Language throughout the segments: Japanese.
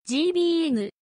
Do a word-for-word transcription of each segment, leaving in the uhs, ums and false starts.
ジービーエヌ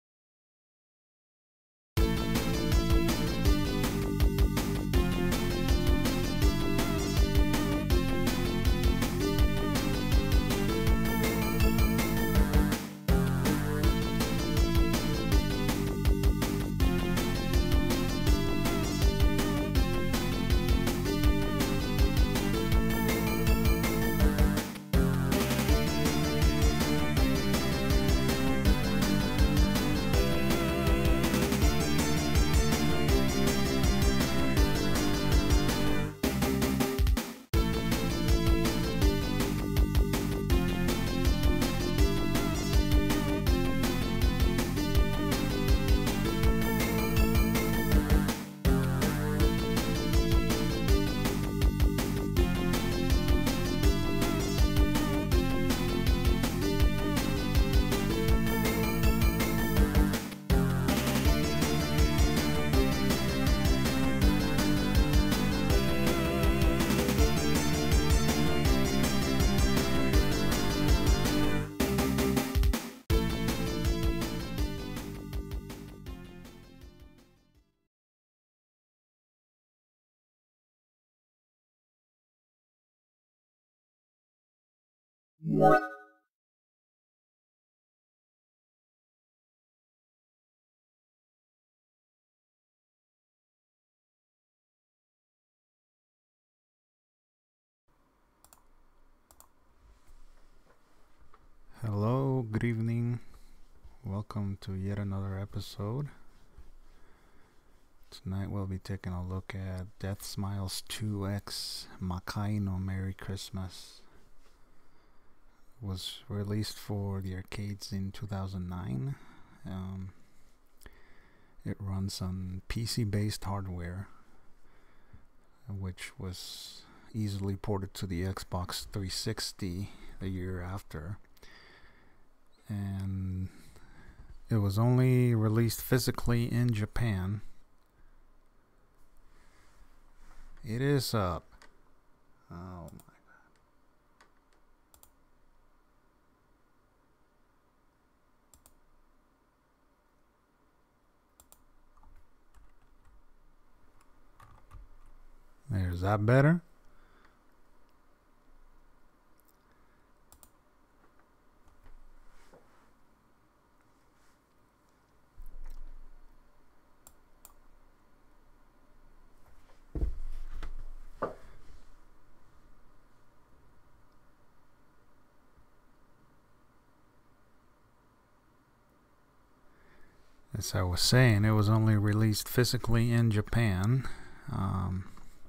Hello, good evening. Welcome to yet another episode. Tonight we'll be taking a look at Deathsmiles two X Makai no Merry Christmas. It was released for the arcades in two thousand nine. Um, it runs on P C-based hardware, which was easily ported to the Xbox three sixty the year after. And it was only released physically in Japan. It is up. Oh my god. There's that better? As I was saying, it was only released physically in Japan, um,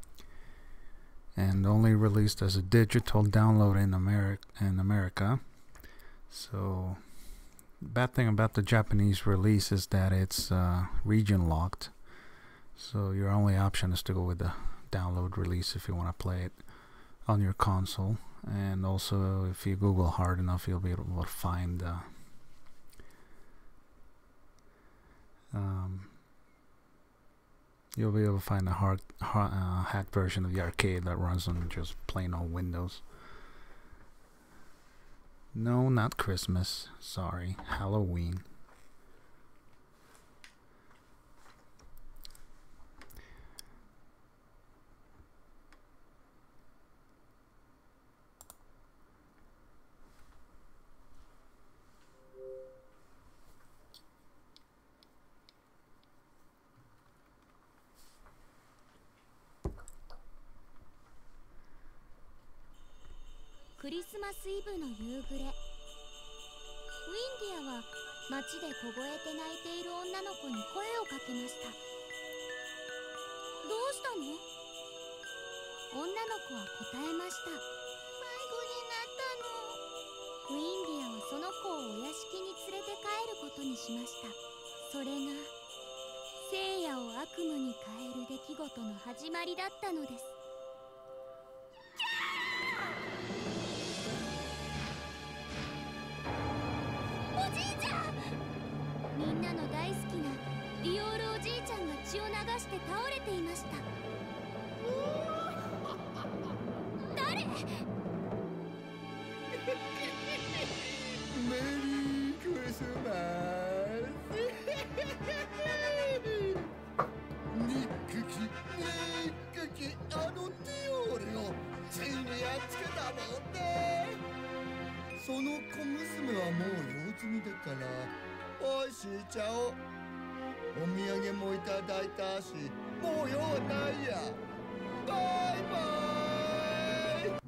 and only released as a digital download in America. In America, so bad thing about the Japanese release is that it's uh, region locked. So your only option is to go with the download release if you want to play it on your console, and also if you Google hard enough, you'll be able to find. Uh, Um, you'll be able to find a hard, hard uh, hacked version of the arcade that runs on just plain old Windows. No, not Christmas. Sorry, Halloween. クリスマスイブの夕暮れ、ウィンディアは街で凍えて泣いている女の子に声をかけました。どうしたの？女の子は答えました。迷子になったの。ウィンディアはその子をお屋敷に連れて帰ることにしました。それが聖夜を悪夢に変える出来事の始まりだったのです。みんなの大好きなディオールおじいちゃんが血を流して倒れていました。誰？メリークリスマス。 その小娘はもう用済みだから。おいしーちゃお。お土産もいただいたし、もう用はないや。バイバイ。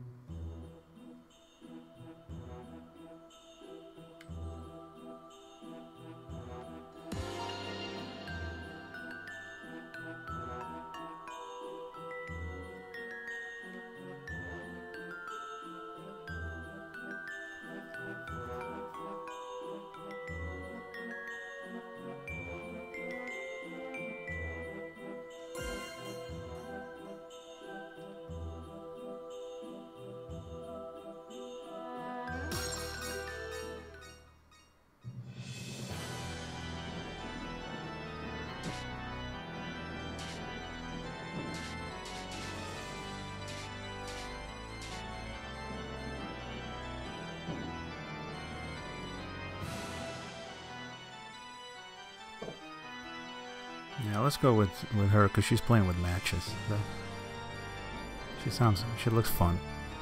Yeah, let's go with with her because she's playing with matches. So she sounds, she looks fun.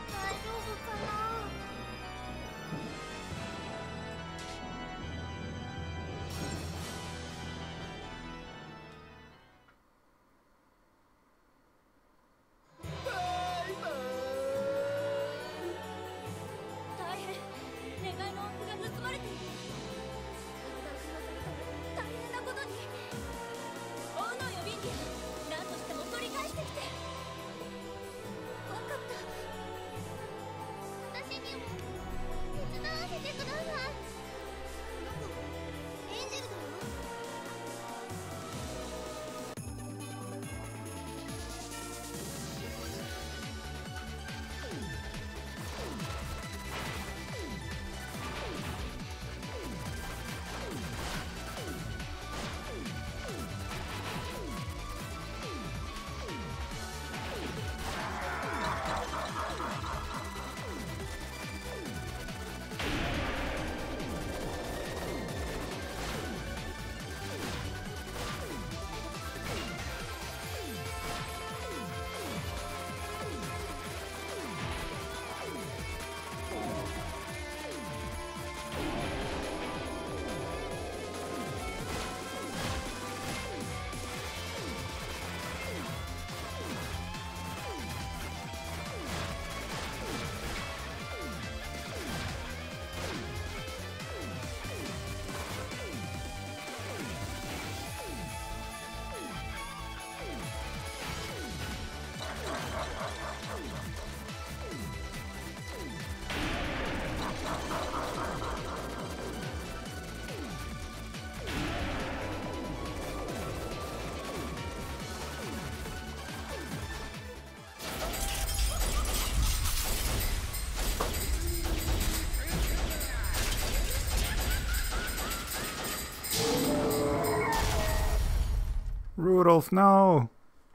Rudolph, no!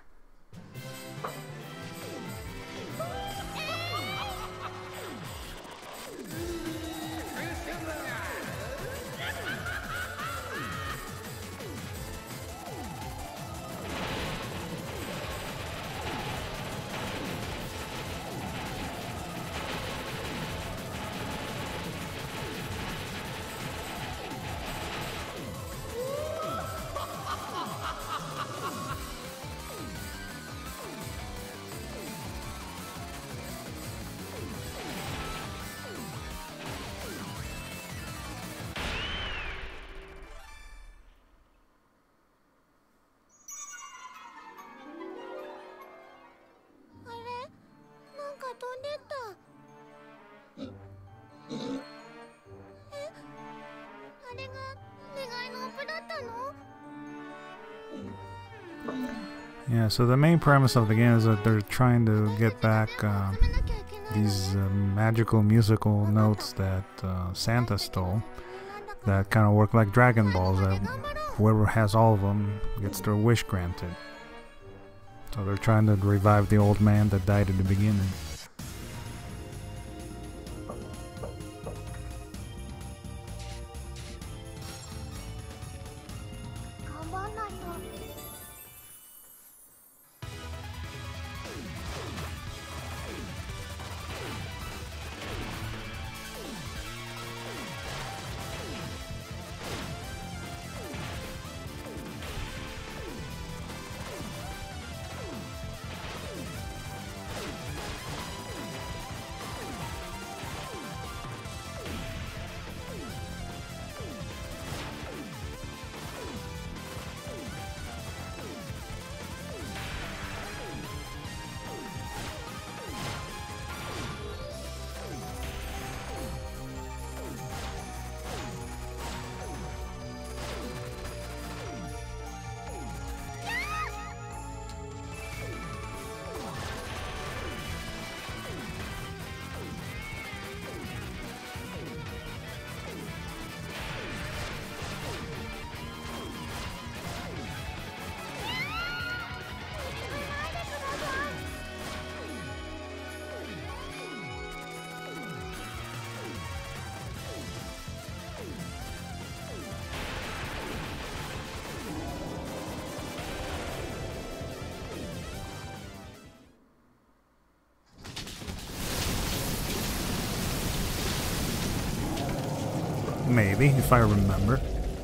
Yeah, so the main premise of the game is that they're trying to get back uh, these uh, magical musical notes that uh, Santa stole that kind of work like Dragon Balls, that whoever has all of them gets their wish granted. So they're trying to revive the old man that died at the beginning. Maybe, if I remember.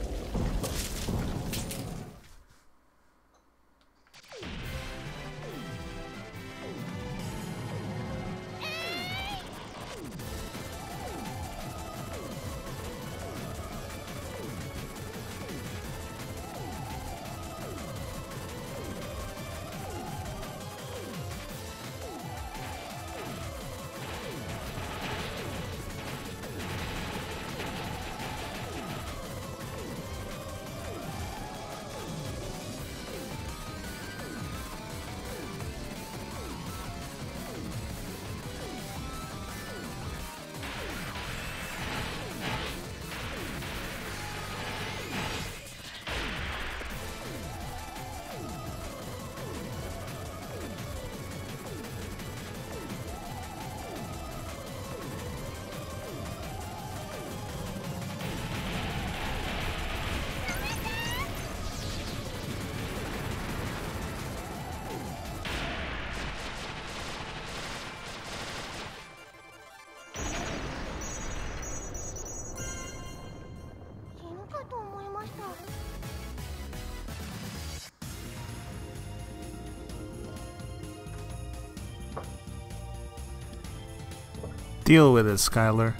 Deal with it, Skylar.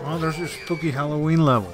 Oh, there's your spooky Halloween level.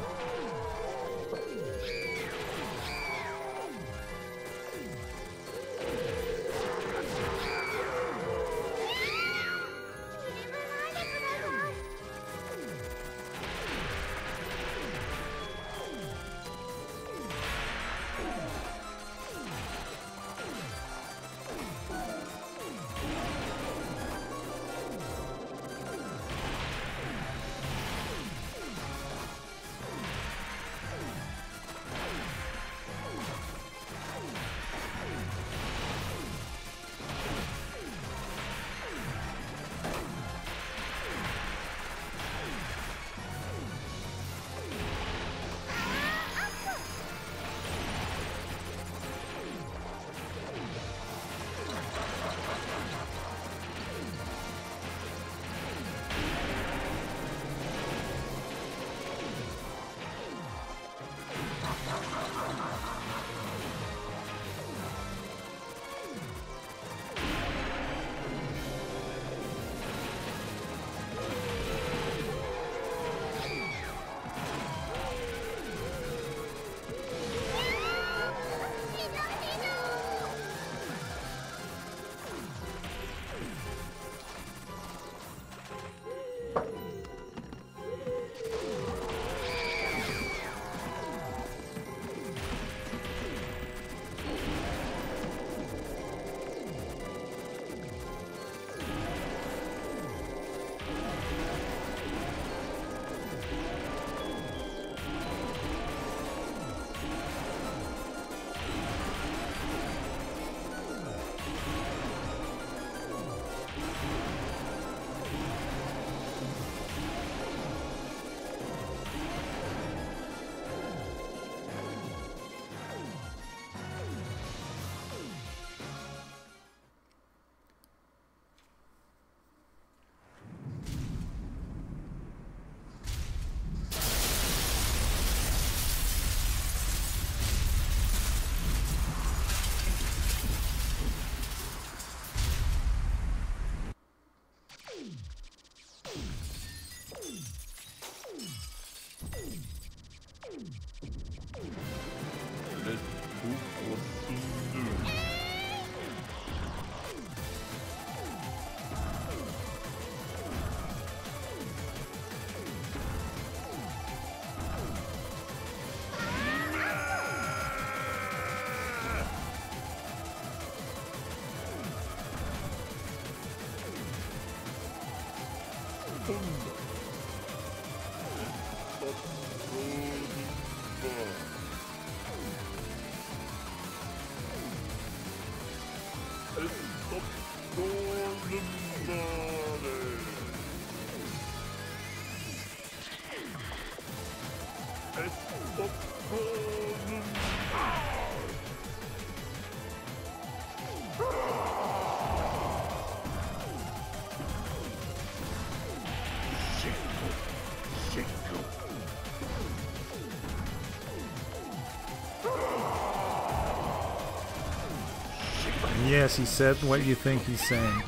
Yes, he said what you think he's saying.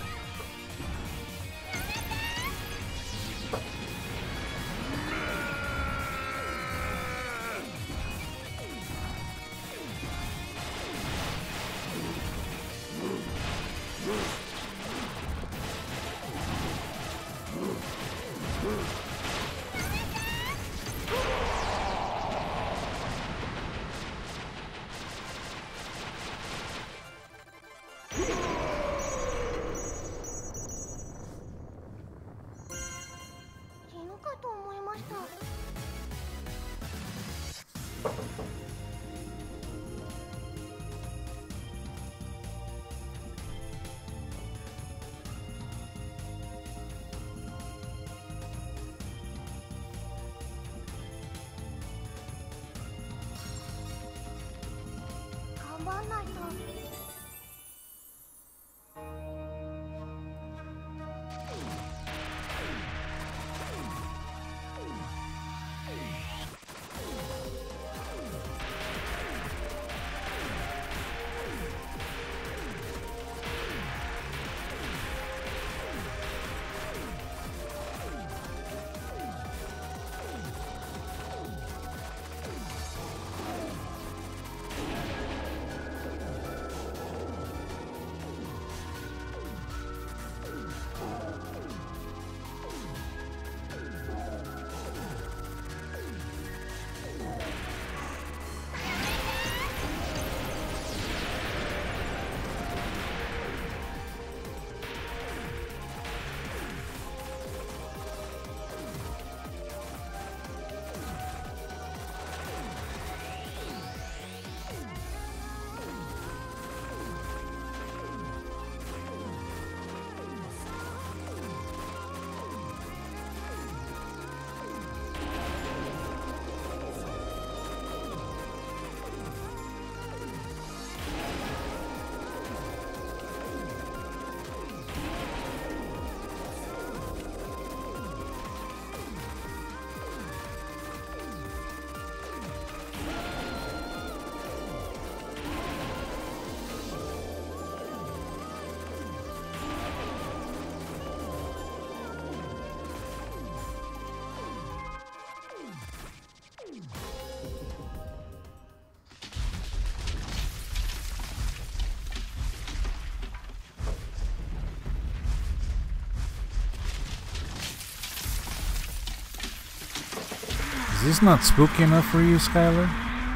Is this not spooky enough for you, Skylar?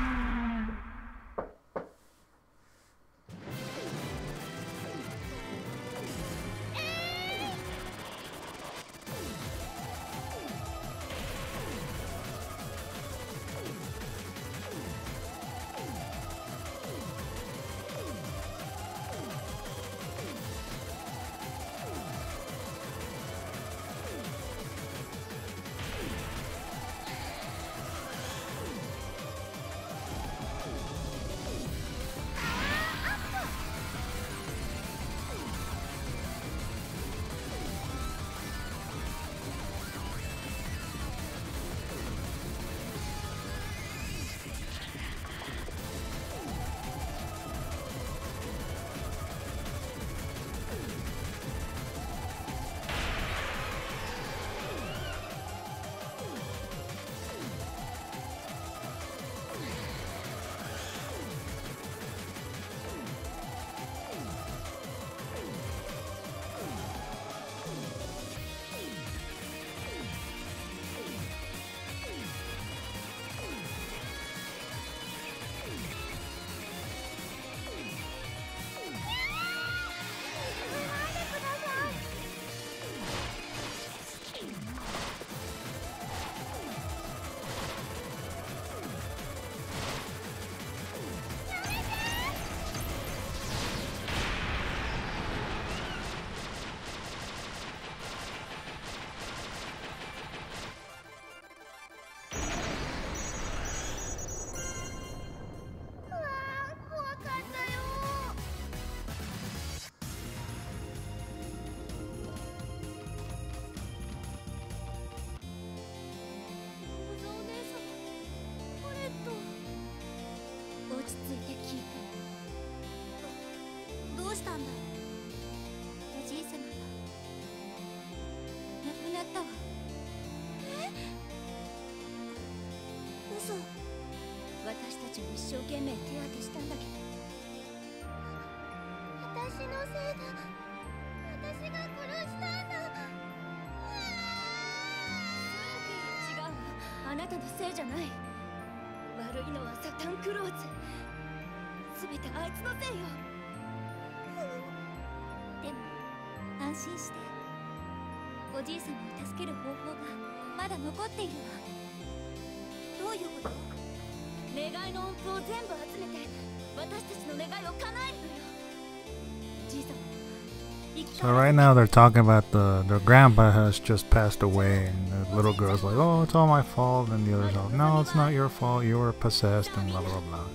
So right now they're talking about the their grandpa has just passed away, and the little girl's like, "Oh, it's all my fault," and the others are, "No, it's not your fault. You were possessed," and blah blah blah.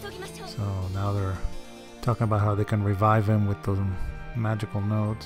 So now they're talking about how they can revive him with those magical notes.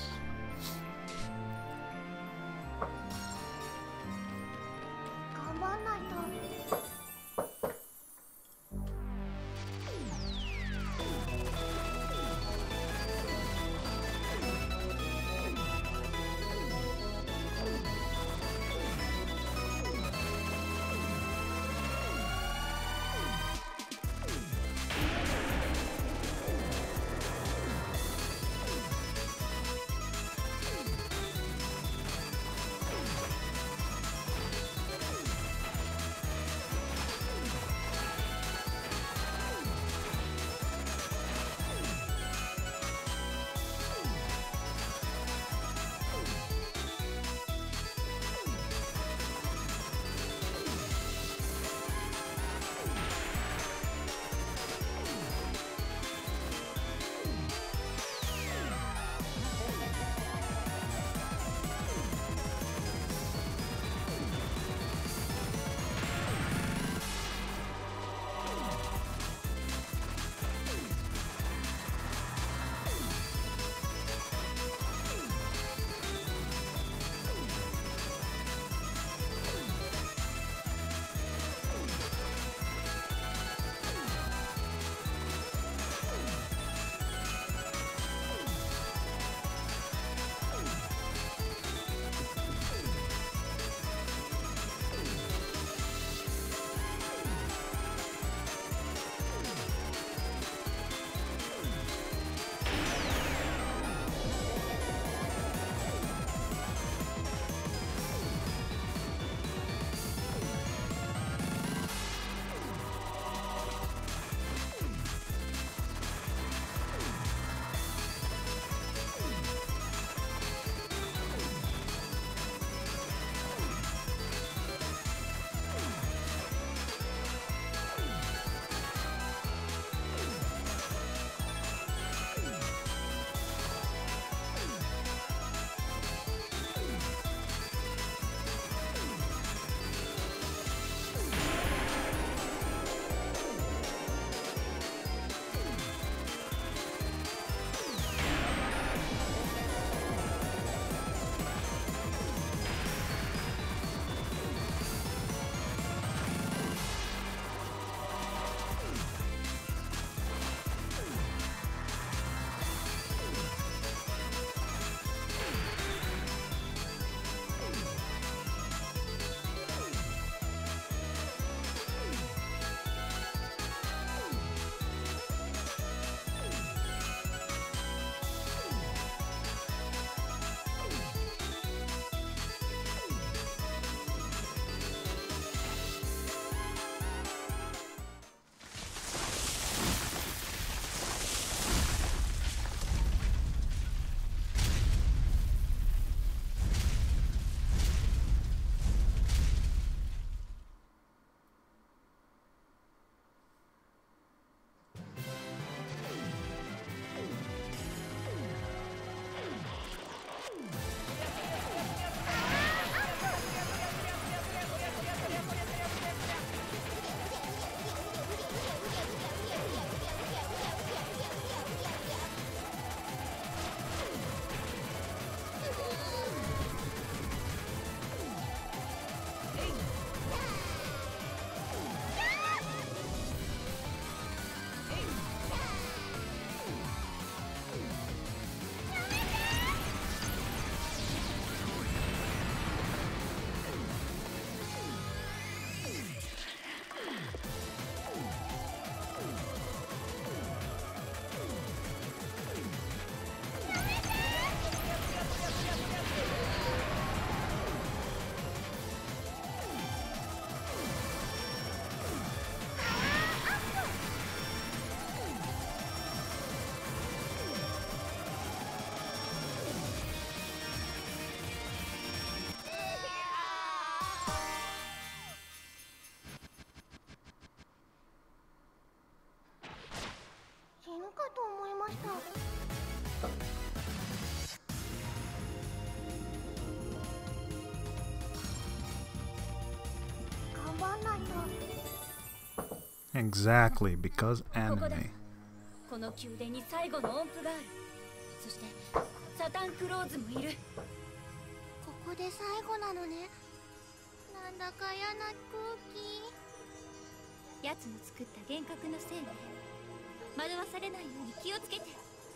Exactly, because ここだ。 anime. この宮殿に最後の音符がある。そしてサタンクローズもいる。 ここで最後なのね。なんだか嫌な空気。奴の作った幻覚のせいね。惑わされないように気をつけて。はい、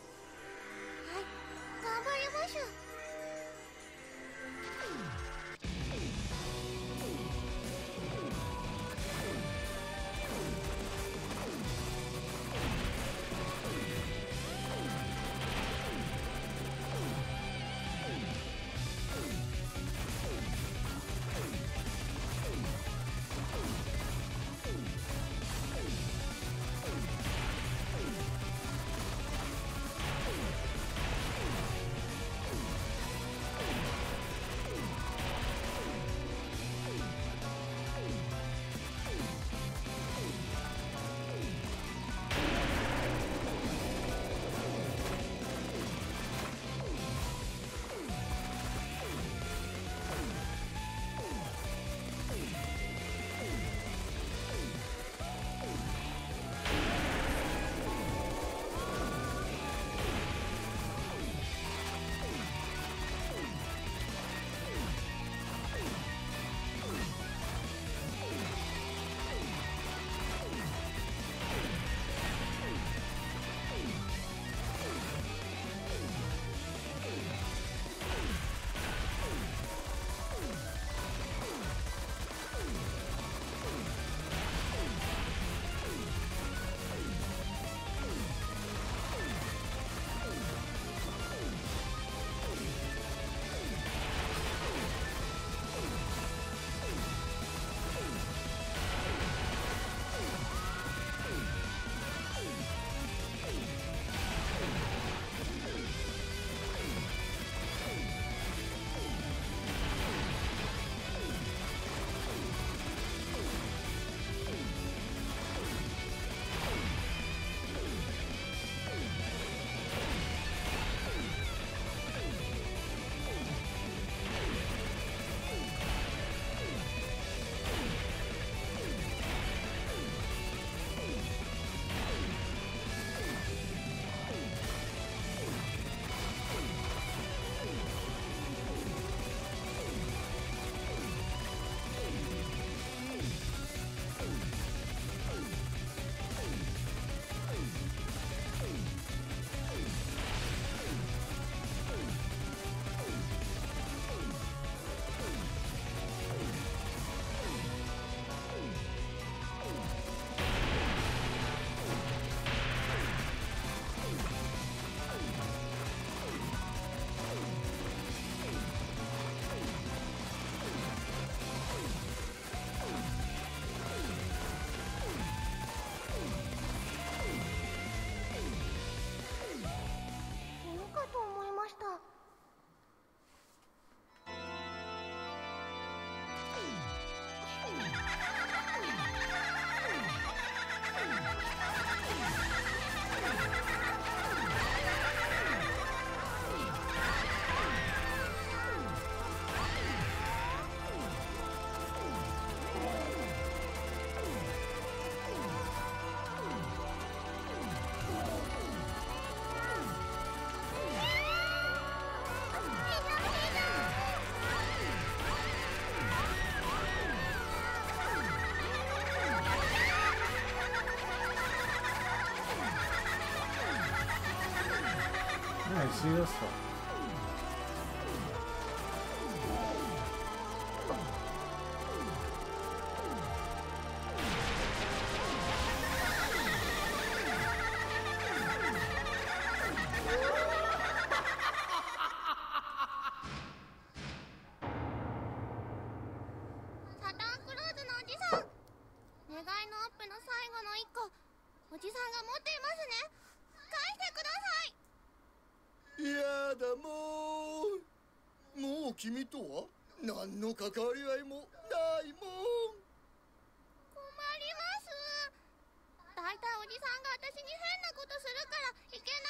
頑張りましょう。 see this one. サタンクローズのおじさん、願いのアップの最後の一個、おじさんが持っていますね。返してください。 やだ、もうもう君とは何の関わり合いもないもん。 困ります。だいたいおじさんが私に変なことするからいけ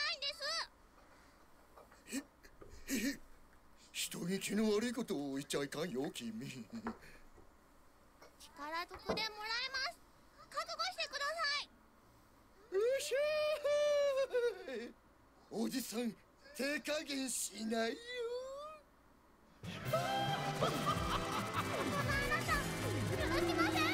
ないんです。 へへ人聞きの悪いことを言っちゃいかんよ、君。 力ずくでもらえます。覚悟してくださしゃーい。おじさん手加減しないよ。 このあなた許しません。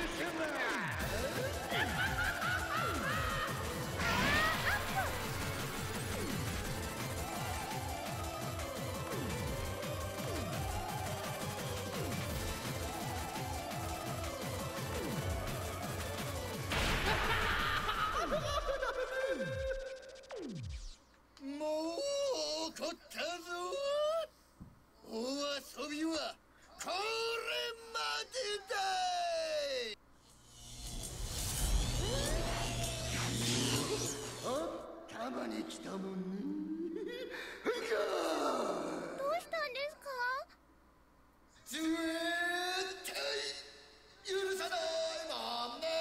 もう怒ったぞ。お遊びはこれまでだい。あったまに来たもんね。 どうしたんですか？ 絶対許さないもんね。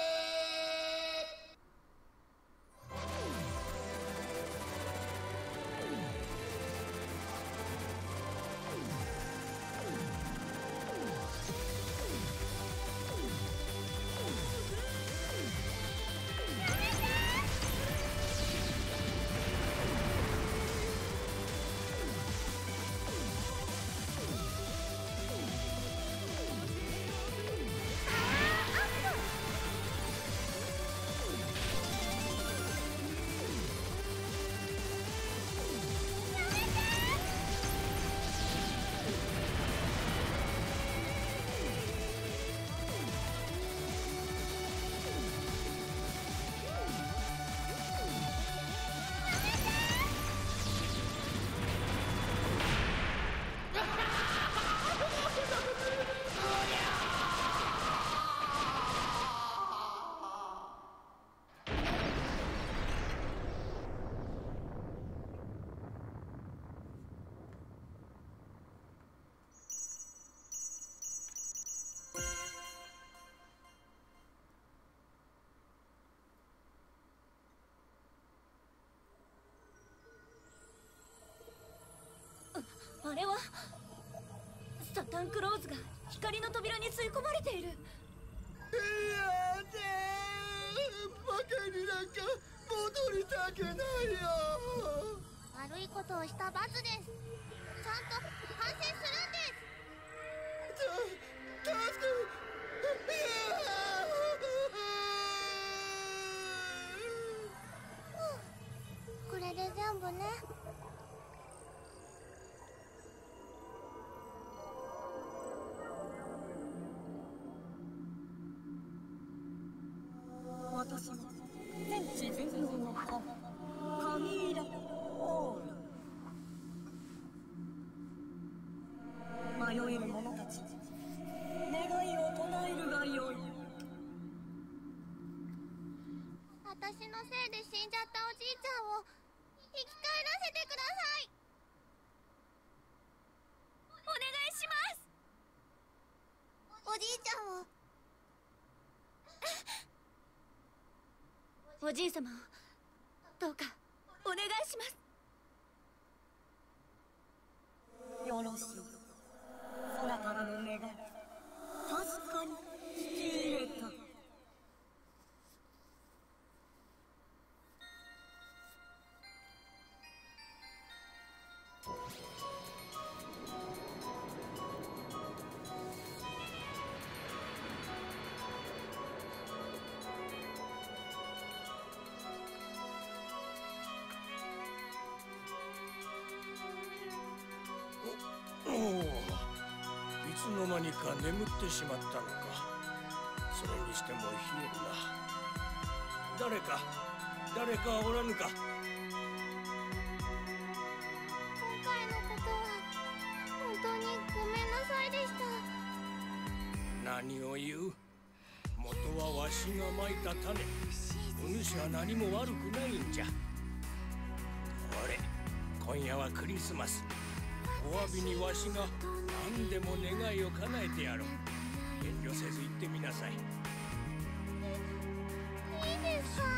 あれはサタンクローズが光の扉に吸い込まれている。 やだー、バカになんか戻りたくないよ。 悪いことをした罰です。ちゃんと反省するんです。 た、助け、いやこれで全部ね。 私は天地全能の母カミーラ・オール。迷える者たち、願いを唱えるがよい。 私のせいで死んじゃったおじいちゃんを生き返らせてください。 お願いします。 おじいちゃんを。 おじい様をどうかお願いします。 よろしい。空からの願い、確かに聞き入れた。 おお、いつの間にか眠ってしまったのか。それにしても冷えるな。誰か誰かおらぬか。 今回のことは本当にごめんなさいでした。 何を言う。元はわしがまいた種。お主は何も悪くないんじゃ。俺、今夜はクリスマス。お詫びにわしが何でも願いを叶えてやろう。遠慮せず言ってみなさい。 いいですか？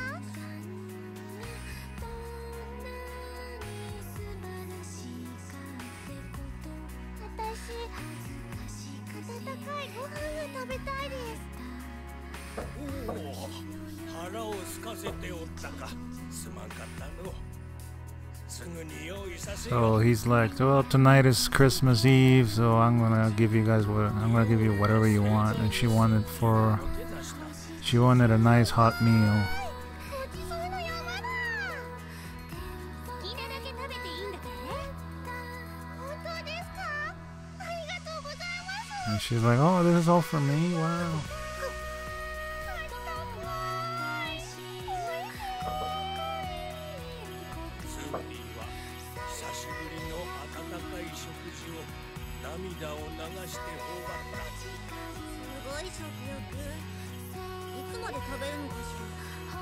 私、温かいご飯が食べたいです。 腹を空かせておったか。すまんかったの。すぐに用意させよ So he's like, well, tonight is Christmas Eve, so I'm gonna give you guys what I'm gonna give you whatever you want. And she wanted for she wanted a nice hot meal. ごちそうの山だ。好きなだけ食べていいんだからね。本当ですか？ありがとうございます。 And she's like, oh, this is all for me? Wow. スーピーは久しぶりの温かい食事を涙を流して頬張った。 すごい食欲。いつまで食べるのかしら。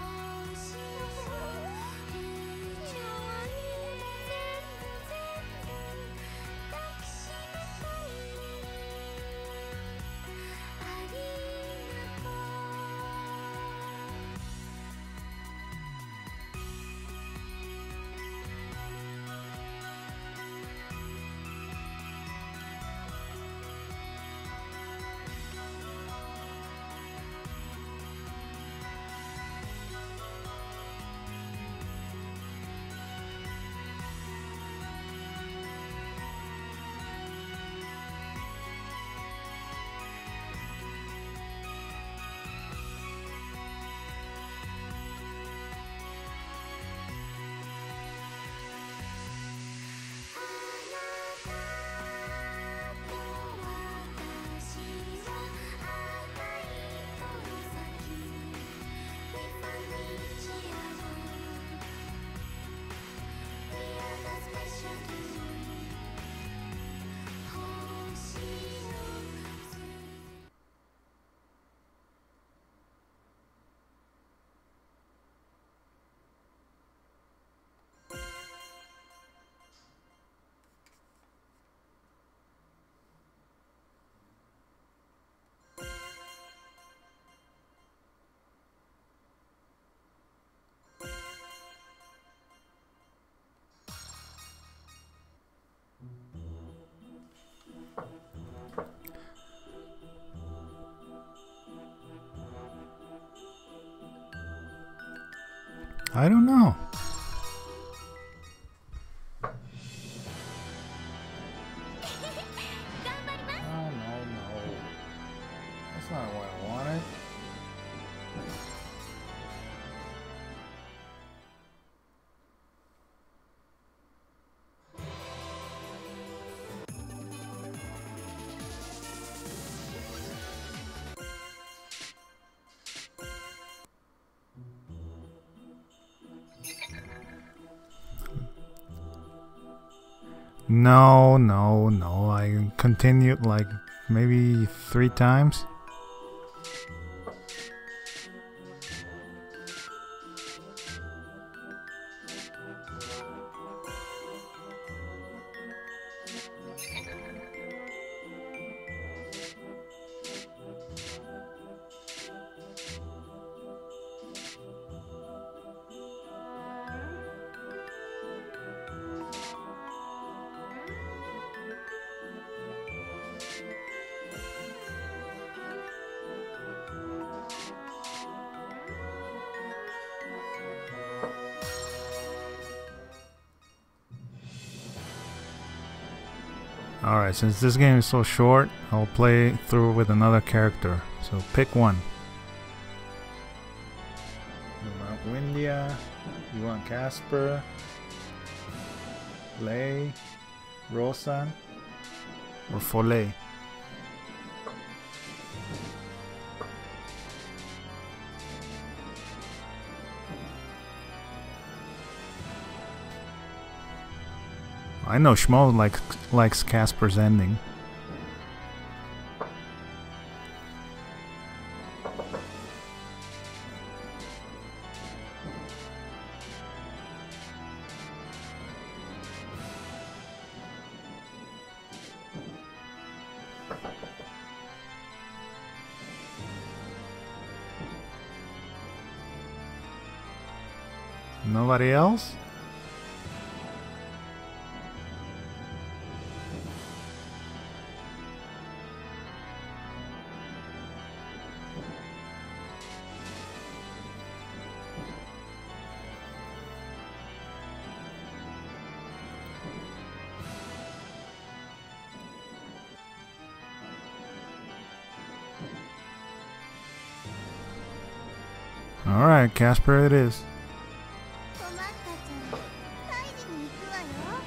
I don't know. Oh, no, no. That's not what I wanted. No, no, no. I continued like maybe three times. Alright, since this game is so short, I'll play through with another character. So pick one. You want Windia, you want Casper, Lay, Rosan, or Foley. I know Schmo like, likes Casper's ending. Nobody else? All right, Casper, it is. 困ったちゃん、退治に行くわよ。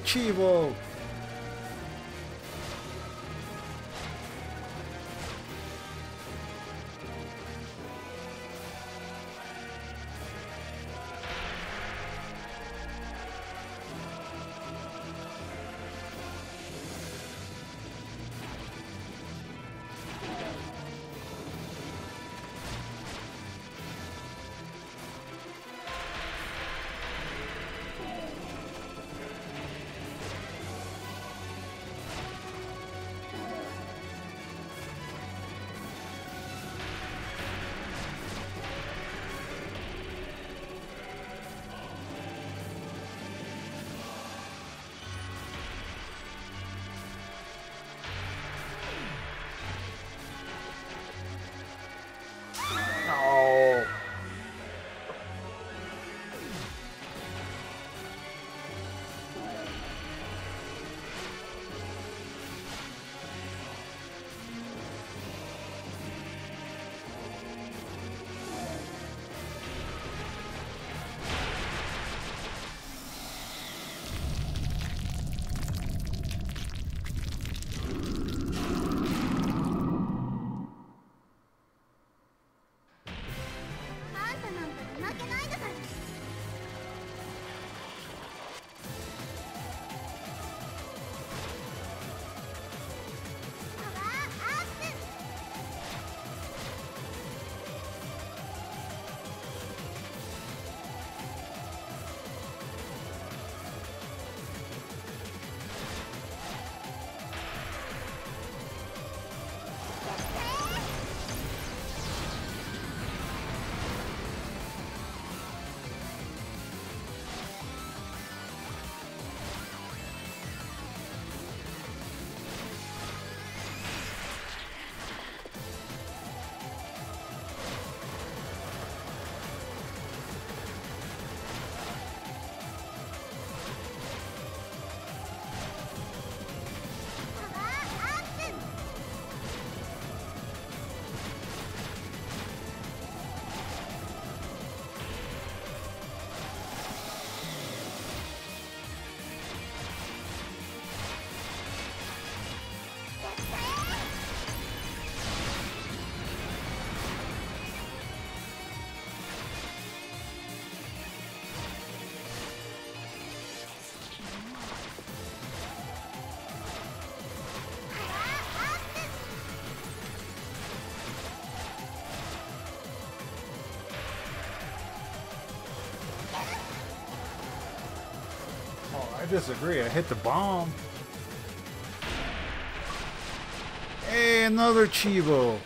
Chivo! I disagree. I hit the bomb. Hey, another Chivo.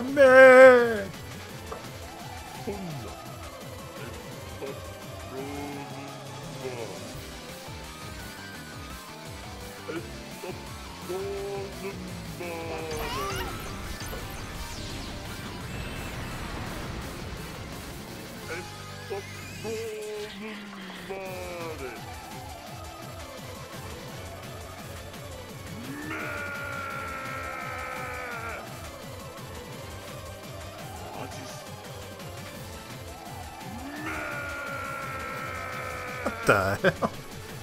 Man! What the hell?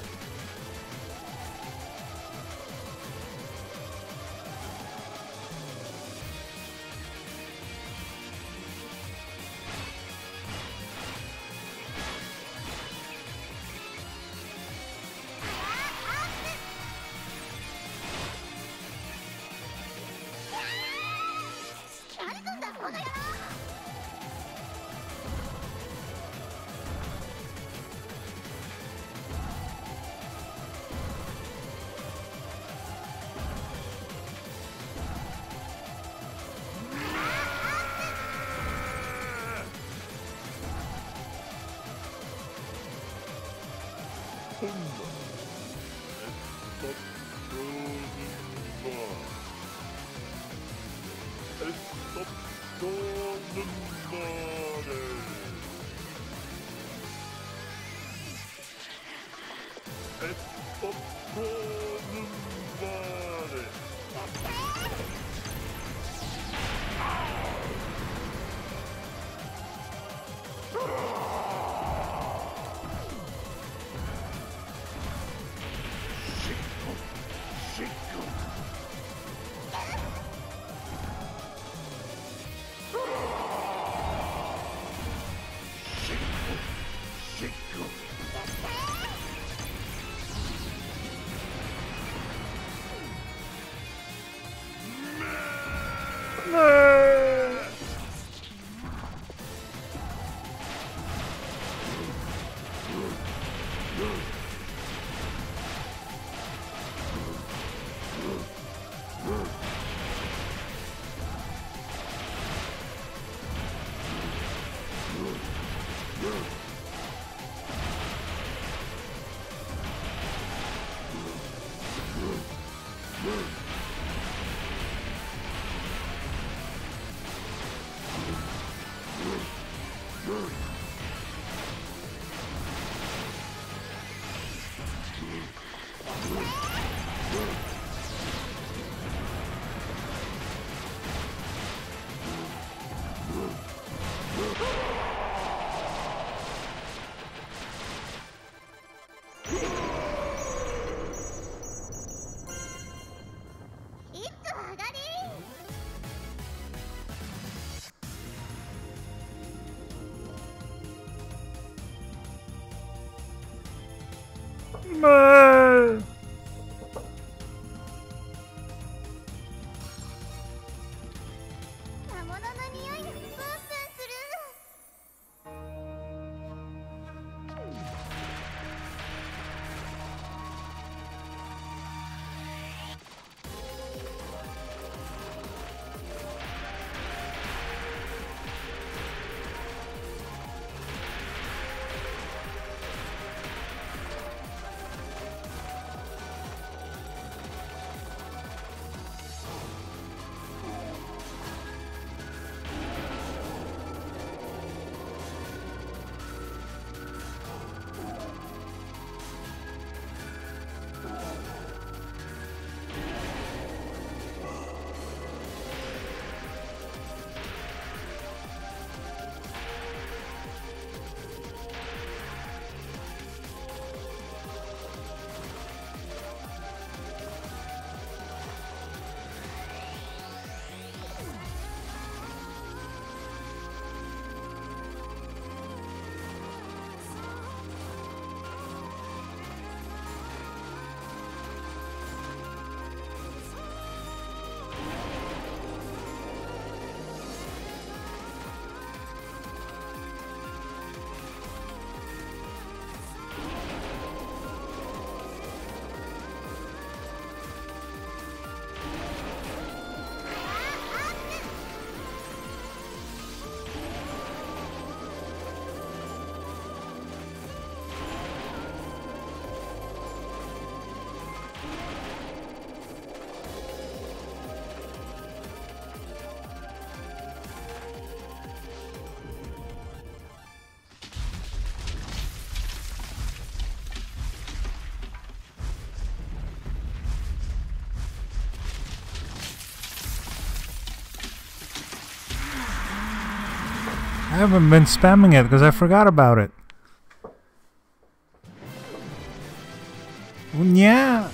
Man! 魔物の匂いがプンプンする。 haven't been spamming it because I forgot about it. Yeah.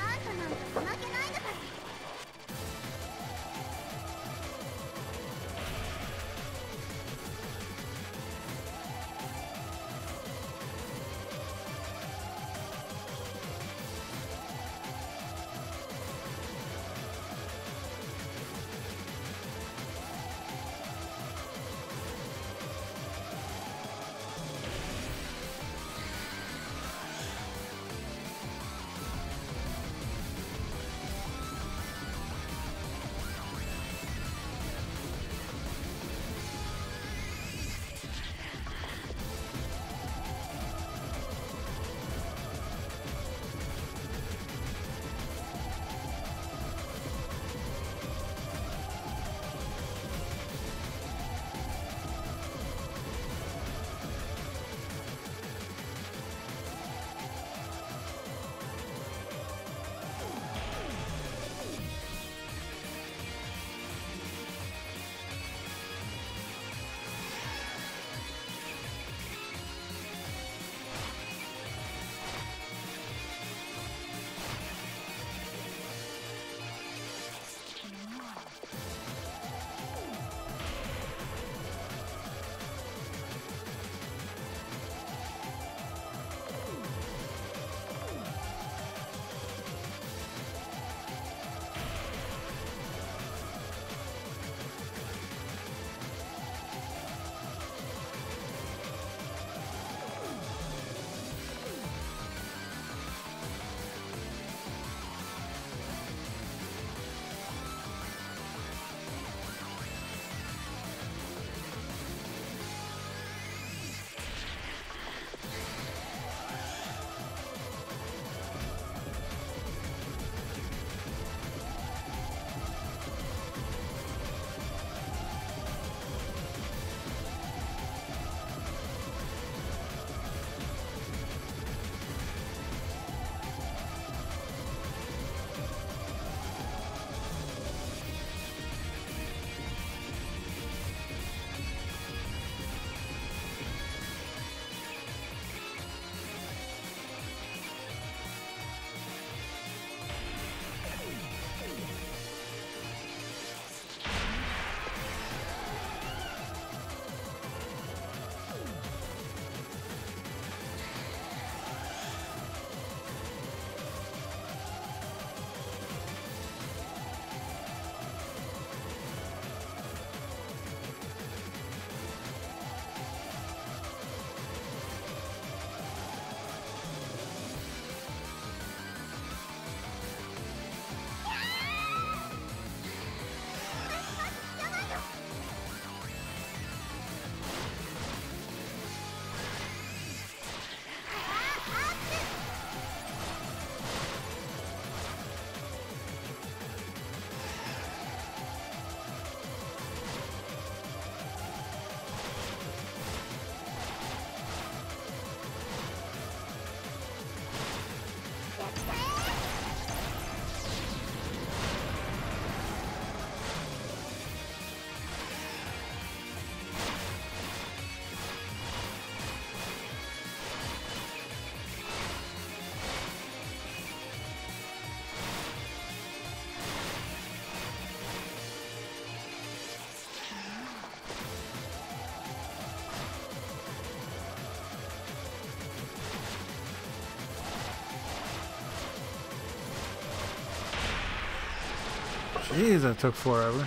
Jeez, that took forever.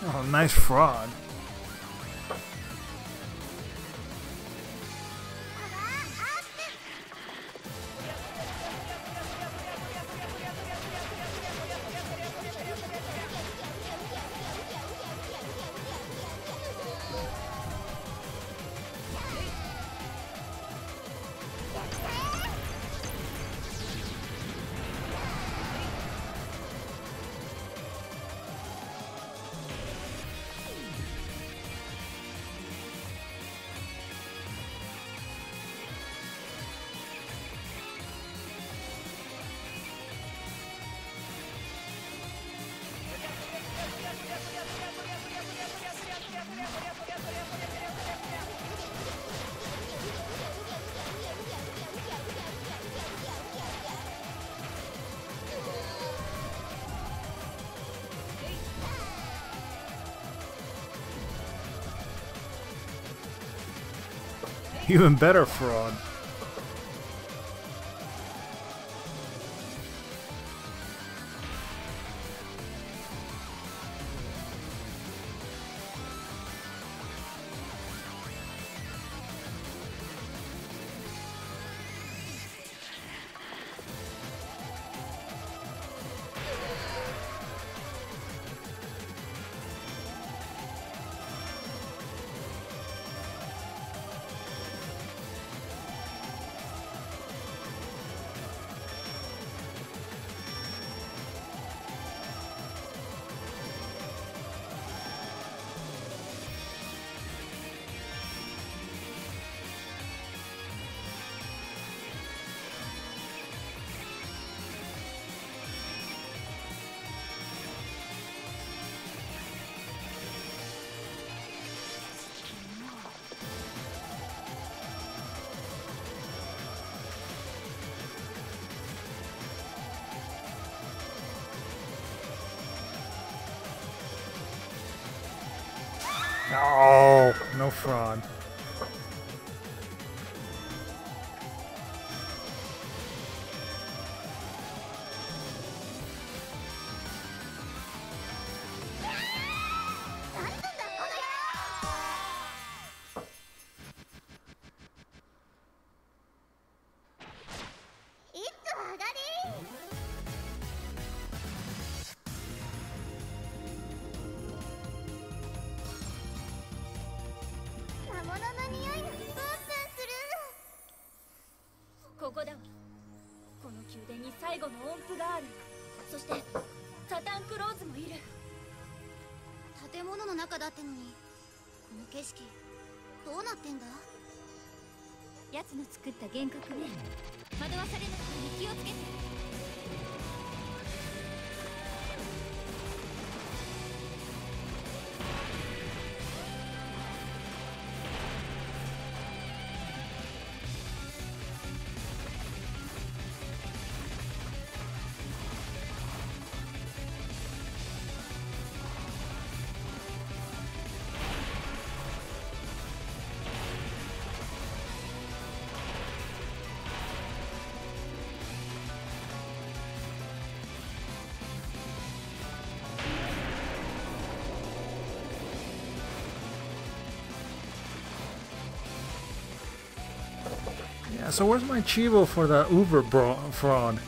Oh, nice fraud. Even better fraud. Oh, no fraud. ここだわ。この宮殿に最後の音符がある。そしてサタンクローズもいる。 建物の中だってのに、この景色どうなってんだ？ 奴の作った幻覚ね。惑わされないように気をつけて。 Yeah, so where's my Chivo for the Uber bro fraud?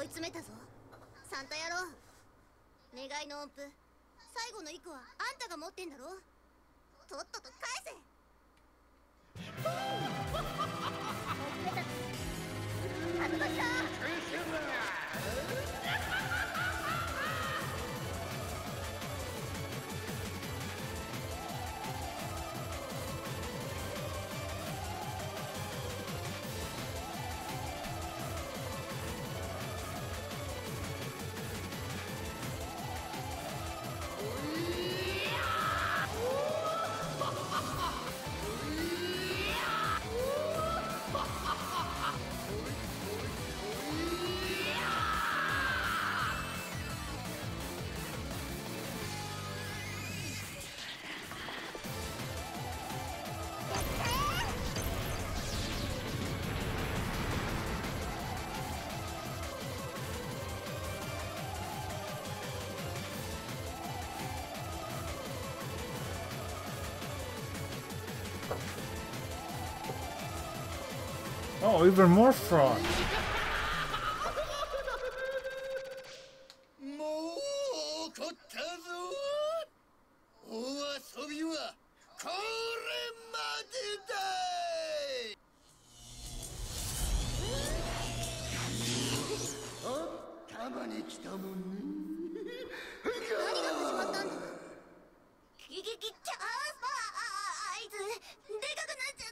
追い詰めたぞ。サンタ野郎。願いの音符、最後の一個はあんたが持ってんだろ。とっとと返せ。発動した。 Oh, even more fraud. もう怒ったぞ。お遊びはこれまでだい。あ、たまに来たもんね。 何が始まったんだ。ギギギチャースパーあいつでかくなっちゃった。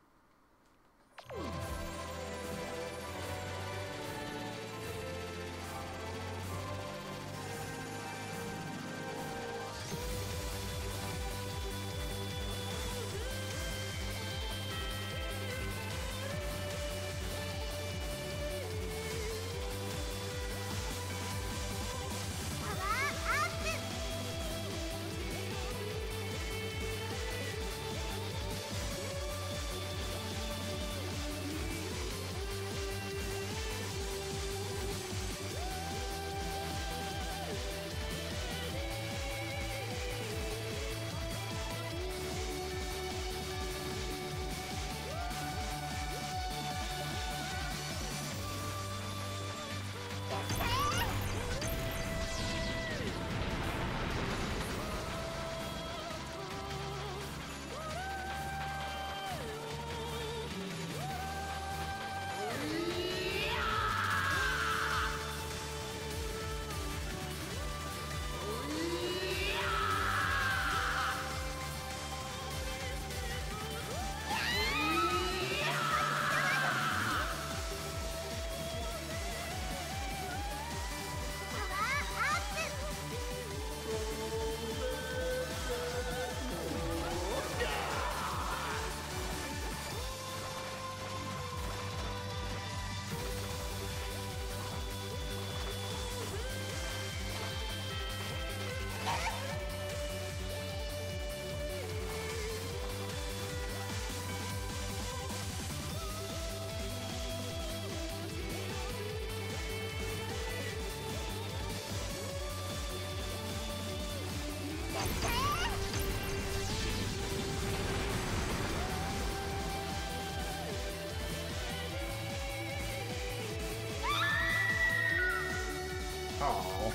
Oh.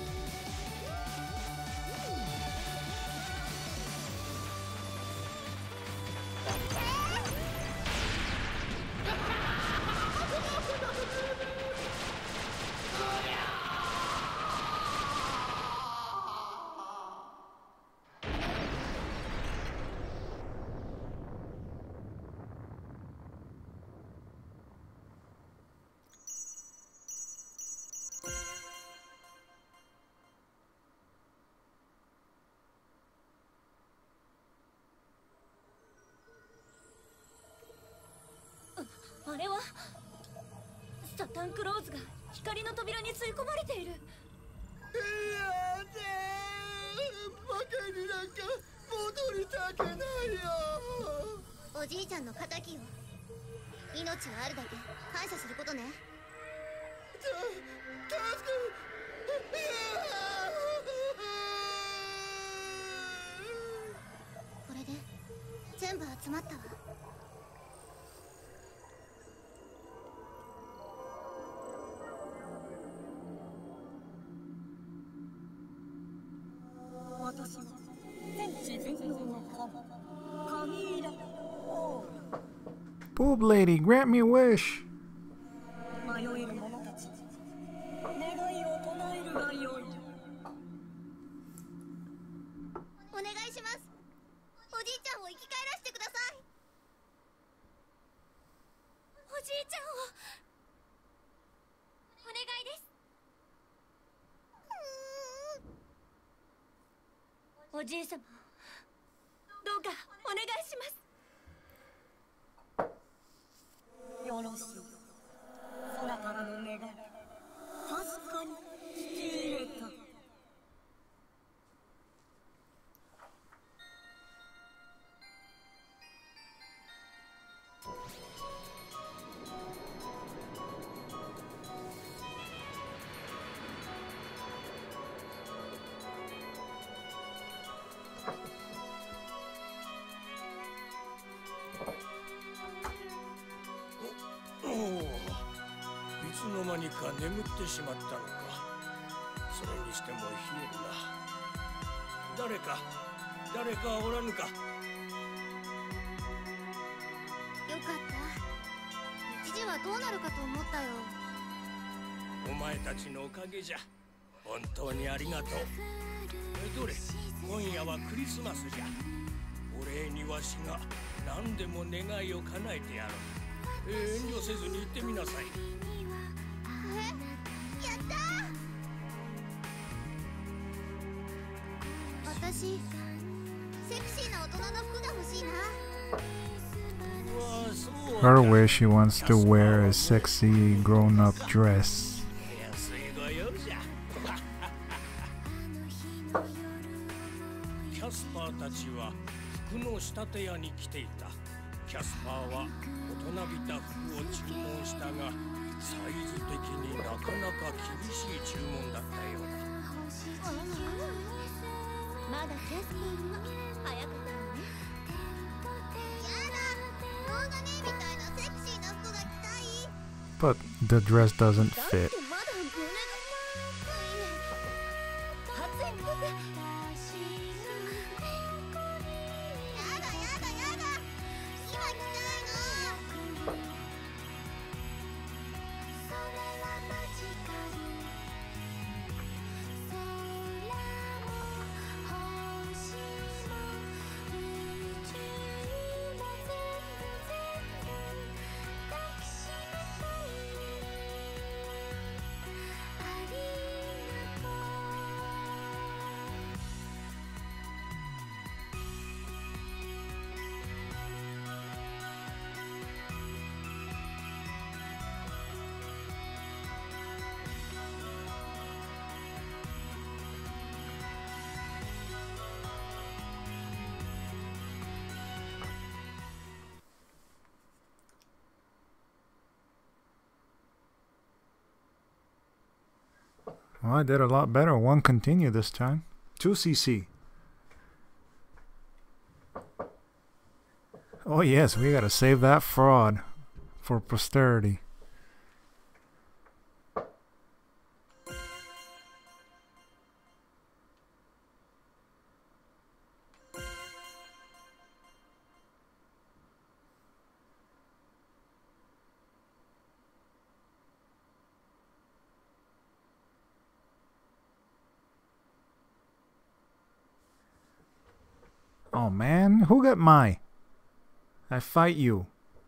あ, あれはサタンクローズが光の扉に吸い込まれている。 やだー、バカになんか戻りたくないよ。 おじいちゃんの仇よ。命があるだけ感謝することね。 た、助けこれで全部集まったわ。 私は全知全能の神神イラ王 Boob lady, grant me a wish. 迷える者たち願いを唱えるがよい。 お願いします。おじいちゃんを生き返らせてください。おじいちゃんをお願いです。 おじい様、どうかお願いします。 よろしい。空からの願い、確かに聞き入れた。 いつの間にか眠ってしまったのか。それにしても冷えるな。誰か誰かおらぬか。 よかった一時はどうなるかと思ったよ。 お前たちのおかげじゃ。本当にありがとう。えどれ、今夜はクリスマスじゃ。お礼にわしが何でも願いを叶えてやろう。えー、遠慮せずに言ってみなさい。 え、やったー。私セクシーな大人の服が欲しいな。 Her wish, she wants to wear a sexy grown-up dress. 安いご用じゃ。キャスパーたちは服の仕立て屋に来ていた。キャスパーは大人びた服を注文したが、サイズ的になかなか厳しい注文だったようだ。 まだキャスパーには早かったのね。やだ、動画ねみたいなセクシーな服が着たい。 But the dress doesn't だっ fit. てまだ胸が暑いので。やだやだやだ、今着たいの。 Well, I did a lot better. One continue this time. two C C. Oh yes, we gotta save that fraud for posterity. Oh man, who got my? I fight you.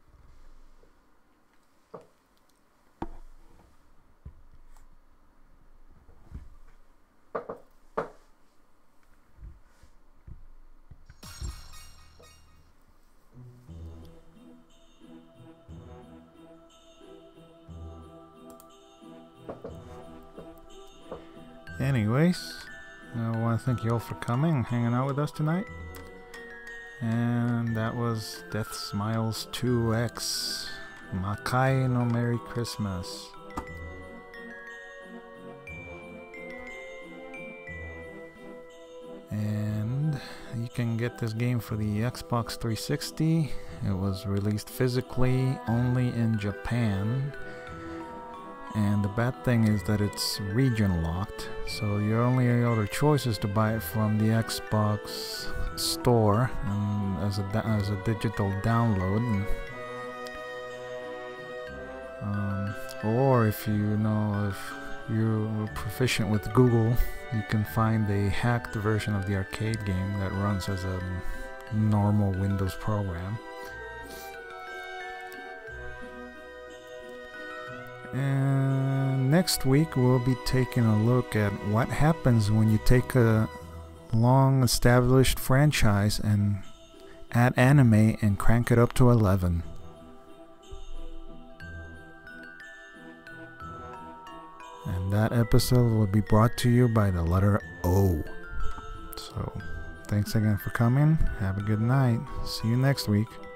Anyways, I want to thank you all for coming and hanging out with us tonight. And that was Deathsmiles two X. Makai no Merry Christmas. And you can get this game for the Xbox three sixty. It was released physically only in Japan. And the bad thing is that it's region locked, so your only other choice is to buy it from the Xbox store and as a as a digital download. And, um, or if you know if you're proficient with Google, you can find a hacked version of the arcade game that runs as a normal Windows program. And next week we'll be taking a look at what happens when you take a long established franchise and add anime and crank it up to eleven. And that episode will be brought to you by the letter O. So, thanks again for coming. Have a good night. See you next week.